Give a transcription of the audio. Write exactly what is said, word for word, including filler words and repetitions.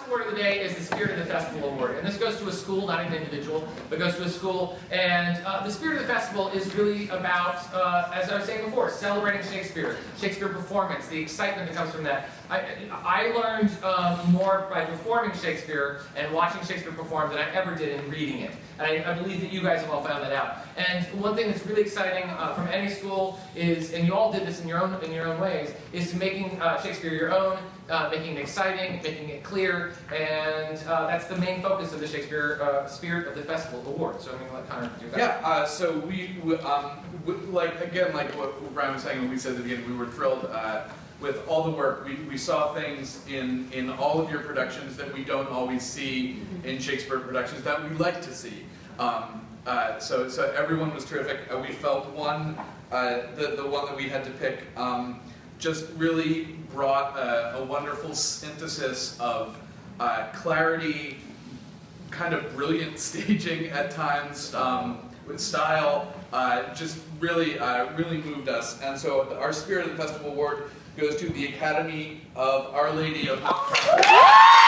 award of the day is the Spirit of the Festival Award. And this goes to a school, not an individual, but goes to a school. And uh, the Spirit of the Festival is really about, uh, as I was saying before, celebrating Shakespeare, Shakespeare performance, the excitement that comes from that. I, I learned um, more by performing Shakespeare and watching Shakespeare perform than I ever did in reading it. And I, I believe that you guys have all found that out. And one thing that's really exciting uh, from any school is, and you all did this in your own, in your own ways, is to making uh, Shakespeare your own, uh, making it exciting, making it clear, and uh, that's the main focus of the Shakespeare uh, Spirit of the Festival Award. So I'm going to let Connor do that. Yeah, uh, so we, we, um, we, like, again, like what Brian was saying when we said at the beginning, we were thrilled uh, with all the work. We, we saw things in, in all of your productions that we don't always see in Shakespeare productions that we like to see. Um, uh, so, so everyone was terrific. Uh, we felt one, uh, the, the one that we had to pick, um, just really brought a, a wonderful synthesis of uh, clarity, kind of brilliant staging at times, um, with style, uh, just really, uh, really moved us. And so our Spirit of the Festival Award goes to the Academy of Our Lady of Mount Carmel.